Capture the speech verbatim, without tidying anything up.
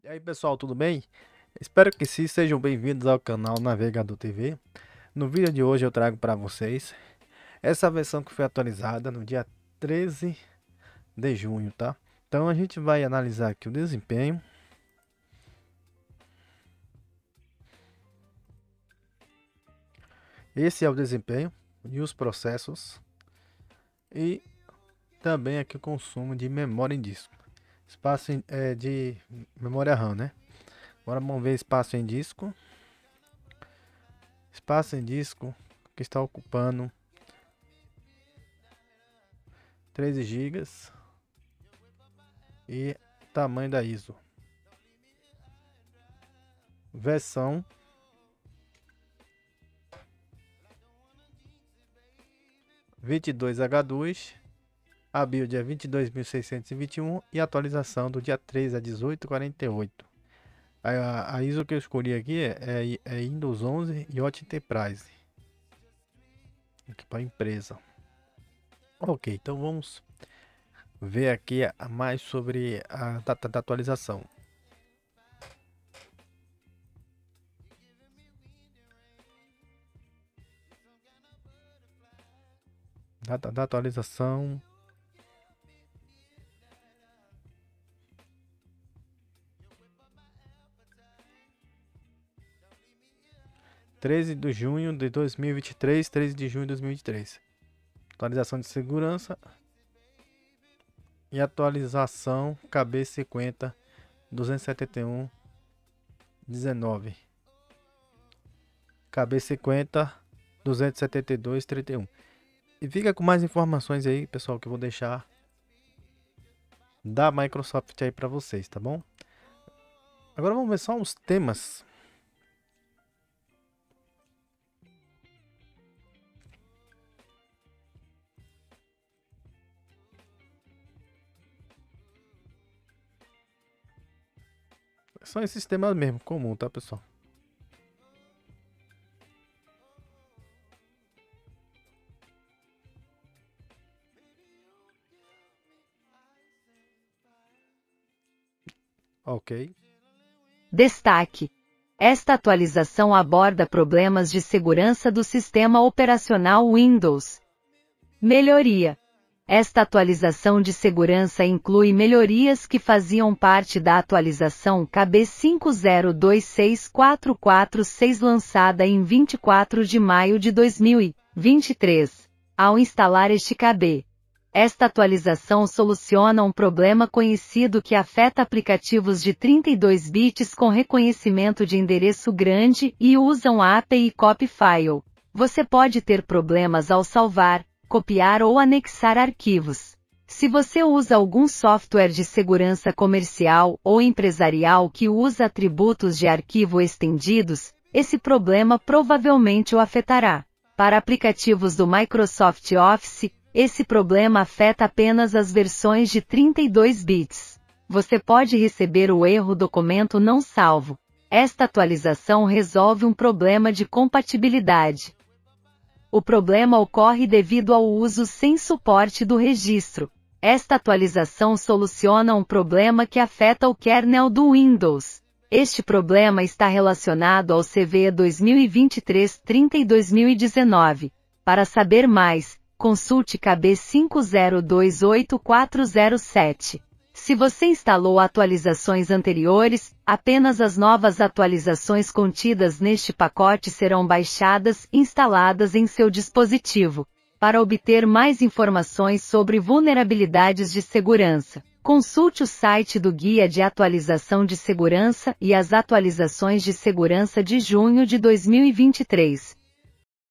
E aí pessoal, tudo bem? Espero que sim, sejam bem-vindos ao canal Navegador T V. No vídeo de hoje eu trago para vocês essa versão que foi atualizada no dia treze de junho, tá? Então a gente vai analisar aqui o desempenho. Esse é o desempenho e os processos e também aqui o consumo de memória em disco. Espaço em- é, de memória RAM, né? Agora vamos ver espaço em disco. Espaço em disco que está ocupando treze gigas e tamanho da I S O. Versão vinte e dois H dois, a build é vinte e dois mil seiscentos e vinte e um e a atualização do dia treze a dezoito quarenta e oito. A, a I S O que eu escolhi aqui é, é, é Windows onze e Hot Enterprise. Aqui para empresa. Ok, então vamos ver aqui a, mais sobre a data da atualização. Data da atualização. treze de junho de dois mil e vinte e três, treze de junho de dois mil e vinte e três. Atualização de segurança e atualização K B cinquenta duzentos e setenta e um dezenove. K B cinquenta duzentos e setenta e dois trinta e um. E fica com mais informações aí, pessoal, que eu vou deixar da Microsoft aí para vocês, tá bom? Agora vamos ver só uns temas. São esses temas mesmo, comum, tá, pessoal? Ok. Destaque: esta atualização aborda problemas de segurança do sistema operacional Windows. Melhoria: esta atualização de segurança inclui melhorias que faziam parte da atualização K B cinco zero dois seis quatro quatro seis lançada em vinte e quatro de maio de dois mil e vinte e três. Ao instalar este K B, esta atualização soluciona um problema conhecido que afeta aplicativos de trinta e dois bits com reconhecimento de endereço grande e usam a A P I Copy File. Você pode ter problemas ao salvar, copiar ou anexar arquivos. Se você usa algum software de segurança comercial ou empresarial que usa atributos de arquivo estendidos, esse problema provavelmente o afetará. Para aplicativos do Microsoft Office, esse problema afeta apenas as versões de trinta e dois bits. Você pode receber o erro documento não salvo. Esta atualização resolve um problema de compatibilidade. O problema ocorre devido ao uso sem suporte do registro. Esta atualização soluciona um problema que afeta o kernel do Windows. Este problema está relacionado ao C V E dois mil e vinte e três trinta e dois mil e dezenove. Para saber mais, consulte K B cinco zero dois oito quatro zero sete. Se você instalou atualizações anteriores, apenas as novas atualizações contidas neste pacote serão baixadas e instaladas em seu dispositivo. Para obter mais informações sobre vulnerabilidades de segurança, consulte o site do Guia de Atualização de Segurança e as atualizações de segurança de junho de dois mil e vinte e três.